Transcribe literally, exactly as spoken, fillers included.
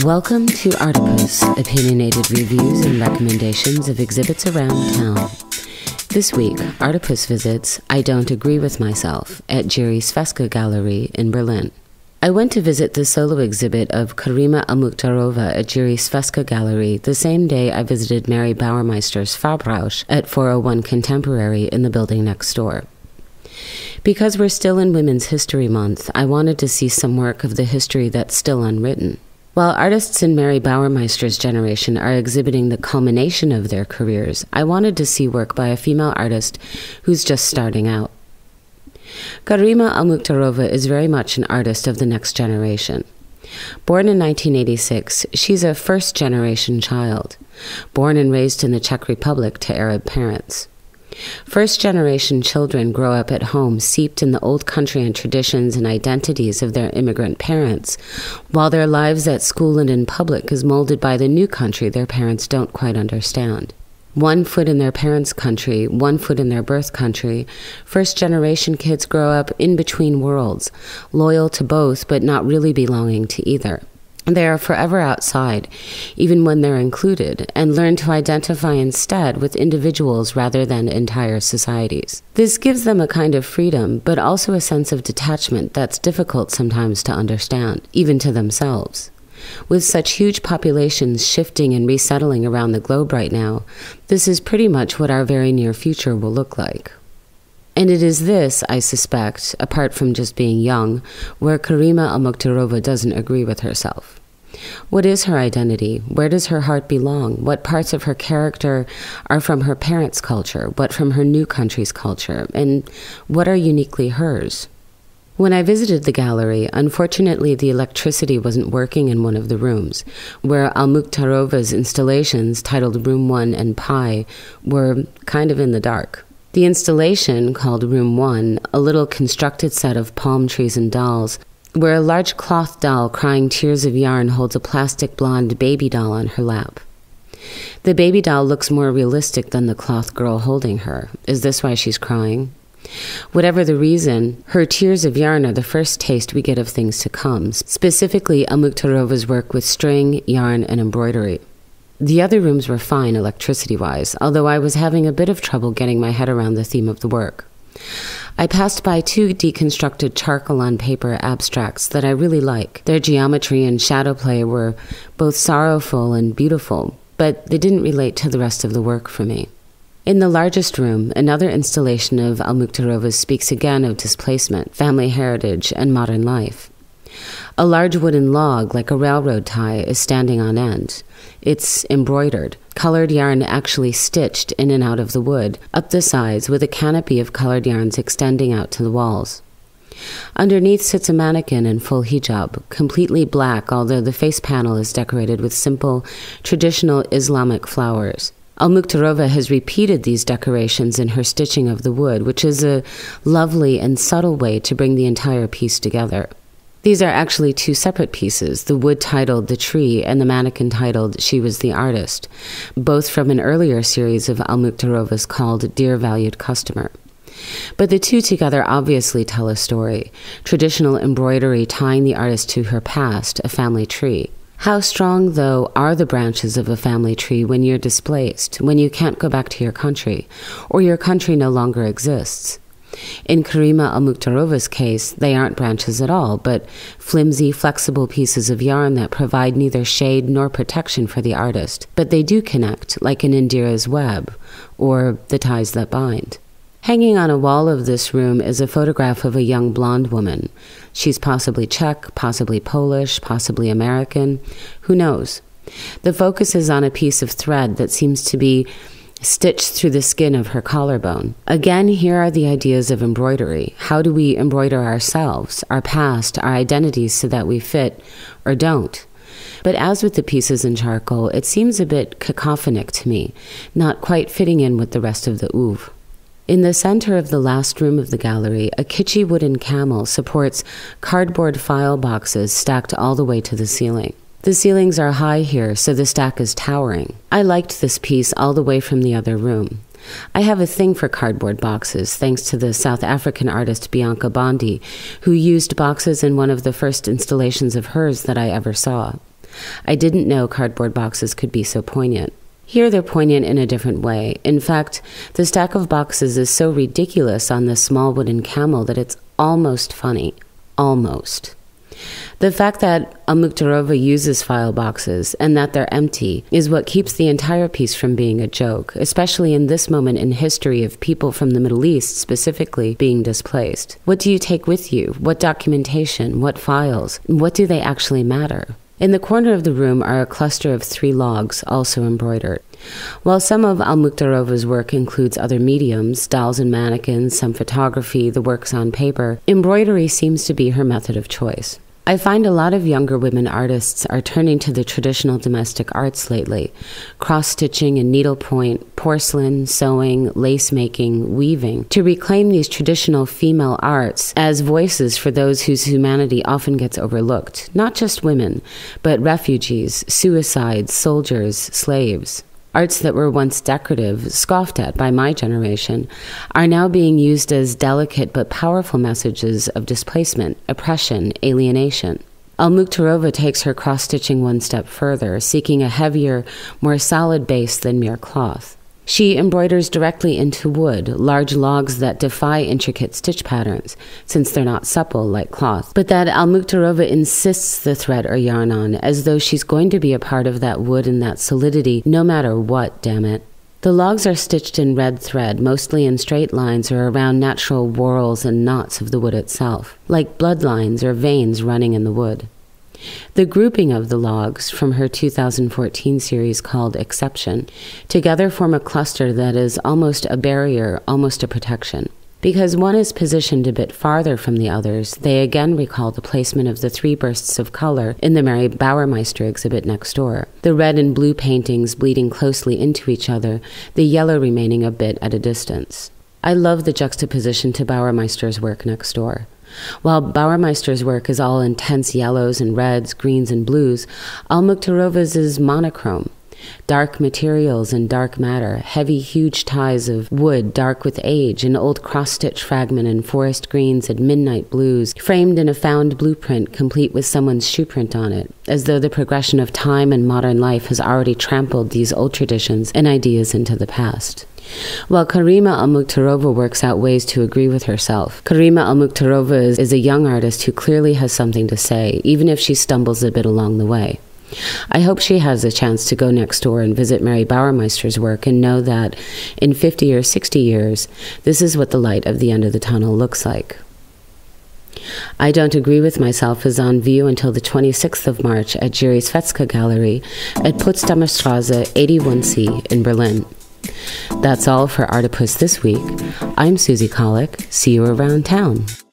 Welcome to Artipoeus, opinionated reviews and recommendations of exhibits around town. This week, Artipoeus visits I Don't Agree With Myself at Jiri Svestka Gallery in Berlin. I went to visit the solo exhibit of Karima Al-Mukhtarova at Jiri Svestka Gallery the same day I visited Mary Bauermeister's Farbrausch at four oh one Contemporary in the building next door. Because we're still in Women's History Month, I wanted to see some work of the history that's still unwritten. While artists in Mary Bauermeister's generation are exhibiting the culmination of their careers, I wanted to see work by a female artist who's just starting out. Karima Al-Mukhtarova is very much an artist of the next generation. Born in nineteen eighty-six, she's a first-generation child, born and raised in the Czech Republic to Arab parents. First-generation children grow up at home seeped in the old country and traditions and identities of their immigrant parents, while their lives at school and in public is molded by the new country their parents don't quite understand. One foot in their parents' country, one foot in their birth country, first-generation kids grow up in between worlds, loyal to both but not really belonging to either. They are forever outside, even when they're included, and learn to identify instead with individuals rather than entire societies. This gives them a kind of freedom, but also a sense of detachment that's difficult sometimes to understand, even to themselves. With such huge populations shifting and resettling around the globe right now, this is pretty much what our very near future will look like. And it is this, I suspect, apart from just being young, where Karima Al-Mukhtarova doesn't agree with herself. What is her identity? Where does her heart belong? What parts of her character are from her parents' culture? What from her new country's culture? And what are uniquely hers? When I visited the gallery, unfortunately the electricity wasn't working in one of the rooms, where Al-Mukhtarova's installations, titled Room one and Pi, were kind of in the dark. The installation, called Room one, a little constructed set of palm trees and dolls, where a large cloth doll crying tears of yarn holds a plastic blonde baby doll on her lap. The baby doll looks more realistic than the cloth girl holding her. Is this why she's crying? Whatever the reason, her tears of yarn are the first taste we get of things to come, specifically Al-Mukhtarova's work with string, yarn, and embroidery. The other rooms were fine electricity-wise, although I was having a bit of trouble getting my head around the theme of the work. I passed by two deconstructed charcoal-on-paper abstracts that I really like. Their geometry and shadow play were both sorrowful and beautiful, but they didn't relate to the rest of the work for me. In the largest room, another installation of Al-Mukhtarova's speaks again of displacement, family heritage, and modern life. A large wooden log, like a railroad tie, is standing on end. It's embroidered, colored yarn actually stitched in and out of the wood, up the sides with a canopy of colored yarns extending out to the walls. Underneath sits a mannequin in full hijab, completely black, although the face panel is decorated with simple, traditional Islamic flowers. Al-Mukhtarova has repeated these decorations in her stitching of the wood, which is a lovely and subtle way to bring the entire piece together. These are actually two separate pieces, the wood titled The Tree and the mannequin titled She Was the Artist, both from an earlier series of Al-Mukhtarova's called Dear Valued Customer. But the two together obviously tell a story, traditional embroidery tying the artist to her past, a family tree. How strong, though, are the branches of a family tree when you're displaced, when you can't go back to your country, or your country no longer exists? In Karima Al-Mukhtarova's case, they aren't branches at all, but flimsy, flexible pieces of yarn that provide neither shade nor protection for the artist, but they do connect, like an Indira's web, or the ties that bind. Hanging on a wall of this room is a photograph of a young blonde woman. She's possibly Czech, possibly Polish, possibly American. Who knows? The focus is on a piece of thread that seems to be stitched through the skin of her collarbone. Again, here are the ideas of embroidery. How do we embroider ourselves, our past, our identities so that we fit or don't? But as with the pieces in charcoal, it seems a bit cacophonic to me, not quite fitting in with the rest of the oeuvre. In the center of the last room of the gallery, a kitschy wooden camel supports cardboard file boxes stacked all the way to the ceiling. The ceilings are high here, so the stack is towering. I liked this piece all the way from the other room. I have a thing for cardboard boxes, thanks to the South African artist Bianca Bondi, who used boxes in one of the first installations of hers that I ever saw. I didn't know cardboard boxes could be so poignant. Here they're poignant in a different way. In fact, the stack of boxes is so ridiculous on this small wooden camel that it's almost funny. Almost. The fact that Al-Mukhtarova uses file boxes and that they're empty is what keeps the entire piece from being a joke, especially in this moment in history of people from the Middle East specifically being displaced. What do you take with you? What documentation? What files? What do they actually matter? In the corner of the room are a cluster of three logs, also embroidered. While some of Al-Mukhtarova's work includes other mediums, dolls and mannequins, some photography, the works on paper, embroidery seems to be her method of choice. I find a lot of younger women artists are turning to the traditional domestic arts lately. Cross-stitching and needlepoint, porcelain, sewing, lace-making, weaving, to reclaim these traditional female arts as voices for those whose humanity often gets overlooked. Not just women, but refugees, suicides, soldiers, slaves. Arts that were once decorative, scoffed at by my generation, are now being used as delicate but powerful messages of displacement, oppression, alienation. Al-Mukhtarova takes her cross-stitching one step further, seeking a heavier, more solid base than mere cloth. She embroiders directly into wood, large logs that defy intricate stitch patterns, since they're not supple like cloth, but that Al-Mukhtarova insists the thread or yarn on, as though she's going to be a part of that wood and that solidity, no matter what, damn it. The logs are stitched in red thread, mostly in straight lines or around natural whorls and knots of the wood itself, like bloodlines or veins running in the wood. The grouping of the logs from her two thousand fourteen series called Exception together form a cluster that is almost a barrier, almost a protection. Because one is positioned a bit farther from the others, they again recall the placement of the three bursts of color in the Mary Bauermeister exhibit next door. The red and blue paintings bleeding closely into each other, the yellow remaining a bit at a distance. I love the juxtaposition to Bauermeister's work next door. While Bauermeister's work is all intense yellows and reds, greens and blues, Al-Mukhtarova's is monochrome. Dark materials and dark matter, heavy huge ties of wood dark with age, an old cross-stitch fragment in forest greens and midnight blues, framed in a found blueprint complete with someone's shoeprint on it, as though the progression of time and modern life has already trampled these old traditions and ideas into the past. While Karima Al-Mukhtarova works out ways to agree with herself, Karima Al-Mukhtarova is, is a young artist who clearly has something to say, even if she stumbles a bit along the way. I hope she has a chance to go next door and visit Mary Bauermeister's work and know that in fifty or sixty years, this is what the light of the end of the tunnel looks like. I Don't Agree With Myself is on view until the twenty-sixth of March at Jiri Svestka Gallery at Potsdamer Straße eighty-one C in Berlin. That's all for Artipoeus this week. I'm Susie Kahlich. See you around town.